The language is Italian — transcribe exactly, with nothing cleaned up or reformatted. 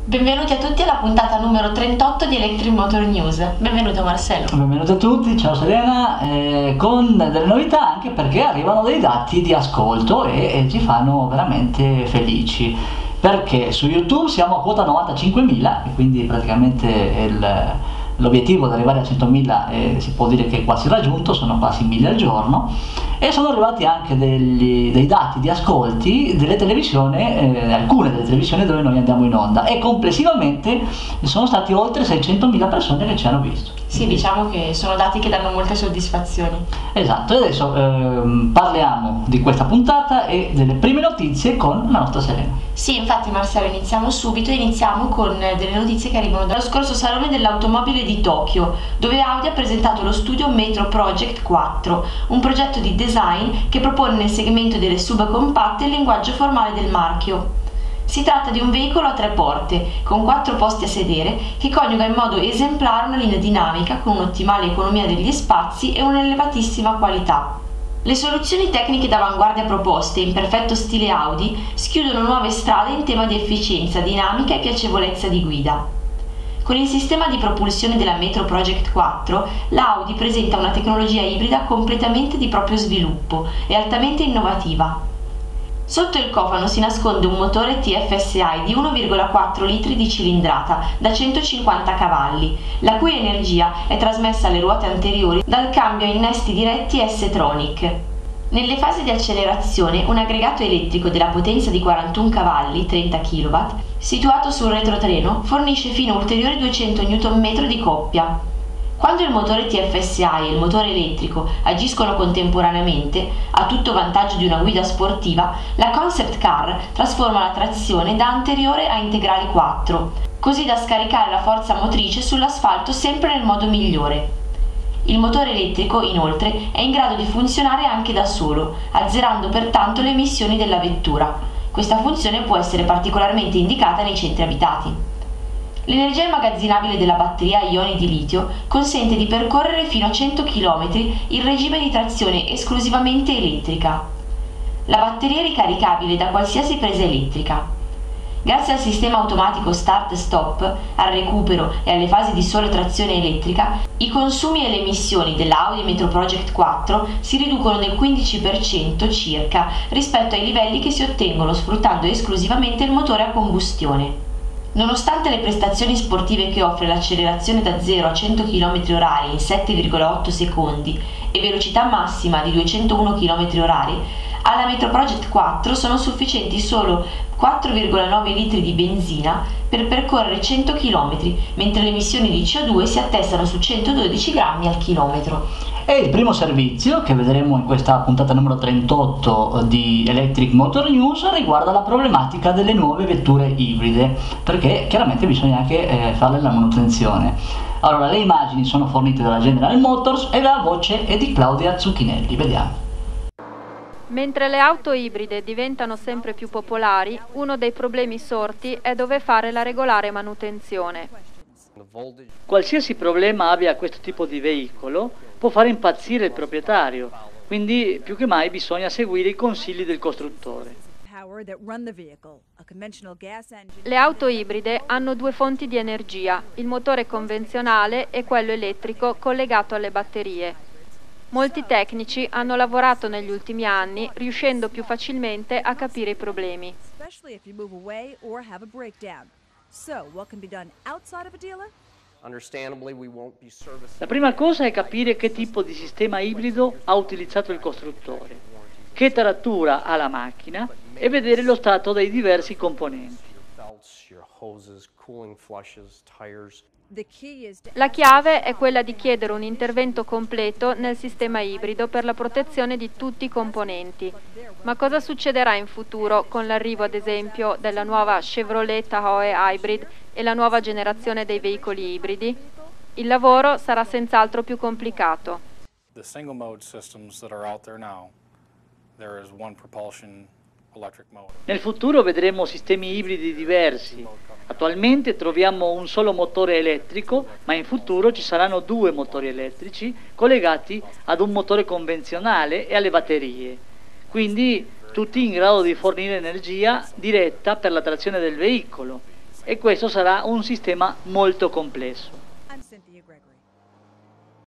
Benvenuti a tutti alla puntata numero trentotto di Electric Motor News. Benvenuto Marcello. Benvenuti a tutti, ciao Serena, eh, con delle novità anche perché arrivano dei dati di ascolto e, e ci fanno veramente felici. Perché su YouTube siamo a quota novantacinquemila e quindi praticamente il, l'obiettivo di arrivare a centomila eh, si può dire che è quasi raggiunto, sono quasi mille al giorno. E sono arrivati anche degli, dei dati di ascolti delle televisioni, eh, alcune delle televisioni dove noi andiamo in onda, e complessivamente sono stati oltre seicentomila persone che ci hanno visto. Sì, diciamo che sono dati che danno molte soddisfazioni. Esatto, e adesso ehm, parliamo di questa puntata e delle prime notizie con la nostra Serena. Sì, infatti Marcello, iniziamo subito, iniziamo con delle notizie che arrivano dallo scorso Salone dell'Automobile di Tokyo, dove Audi ha presentato lo studio Metro Project quattro, un progetto di design che propone nel segmento delle subcompatte il linguaggio formale del marchio. Si tratta di un veicolo a tre porte, con quattro posti a sedere, che coniuga in modo esemplare una linea dinamica con un'ottimale economia degli spazi e un'elevatissima qualità. Le soluzioni tecniche d'avanguardia proposte, in perfetto stile Audi, schiudono nuove strade in tema di efficienza, dinamica e piacevolezza di guida. Con il sistema di propulsione della Metro Project quattro, l'Audi presenta una tecnologia ibrida completamente di proprio sviluppo e altamente innovativa. Sotto il cofano si nasconde un motore T F S I di uno virgola quattro litri di cilindrata da centocinquanta cavalli, la cui energia è trasmessa alle ruote anteriori dal cambio a innesti diretti S-Tronic. Nelle fasi di accelerazione, un aggregato elettrico della potenza di quarantuno cavalli, trenta chilowatt, situato sul retrotreno, fornisce fino a ulteriori duecento newton metri di coppia. Quando il motore T F S I e il motore elettrico agiscono contemporaneamente, a tutto vantaggio di una guida sportiva, la concept car trasforma la trazione da anteriore a integrali quattro, così da scaricare la forza motrice sull'asfalto sempre nel modo migliore. Il motore elettrico, inoltre, è in grado di funzionare anche da solo, azzerando pertanto le emissioni della vettura. Questa funzione può essere particolarmente indicata nei centri abitati. L'energia immagazzinabile della batteria a ioni di litio consente di percorrere fino a cento chilometri in regime di trazione esclusivamente elettrica. La batteria è ricaricabile da qualsiasi presa elettrica. Grazie al sistema automatico start-stop, al recupero e alle fasi di sola trazione elettrica, i consumi e le emissioni dell'Audi Metro Project quattro si riducono del quindici per cento circa rispetto ai livelli che si ottengono sfruttando esclusivamente il motore a combustione. Nonostante le prestazioni sportive che offre l'accelerazione da zero a cento chilometri orari in sette virgola otto secondi e velocità massima di duecentouno chilometri orari, alla Metro Project quattro sono sufficienti solo quattro virgola nove litri di benzina per percorrere cento chilometri, mentre le emissioni di C O due si attestano su centododici grammi al chilometro. E il primo servizio che vedremo in questa puntata numero trentotto di Electric Motor News riguarda la problematica delle nuove vetture ibride, perché chiaramente bisogna anche eh, farle la manutenzione. Allora, le immagini sono fornite dalla General Motors e la voce è di Claudia Zucchinelli. Vediamo. Mentre le auto ibride diventano sempre più popolari, uno dei problemi sorti è dove fare la regolare manutenzione. Qualsiasi problema abbia questo tipo di veicolo può fare impazzire il proprietario, quindi più che mai bisogna seguire i consigli del costruttore. Le auto ibride hanno due fonti di energia, il motore convenzionale e quello elettrico collegato alle batterie. Molti tecnici hanno lavorato negli ultimi anni riuscendo più facilmente a capire i problemi. La prima cosa è capire che tipo di sistema ibrido ha utilizzato il costruttore, che taratura ha la macchina e vedere lo stato dei diversi componenti. La chiave è quella di chiedere un intervento completo nel sistema ibrido per la protezione di tutti i componenti. Ma cosa succederà in futuro con l'arrivo, ad esempio, della nuova Chevrolet Tahoe Hybrid e la nuova generazione dei veicoli ibridi? Il lavoro sarà senz'altro più complicato. The single mode systems that are out there now, there is one propulsion electric motor. Nel futuro vedremo sistemi ibridi diversi. Attualmente troviamo un solo motore elettrico, ma in futuro ci saranno due motori elettrici collegati ad un motore convenzionale e alle batterie. Quindi tutti in grado di fornire energia diretta per la trazione del veicolo. e questo sarà un sistema molto complesso.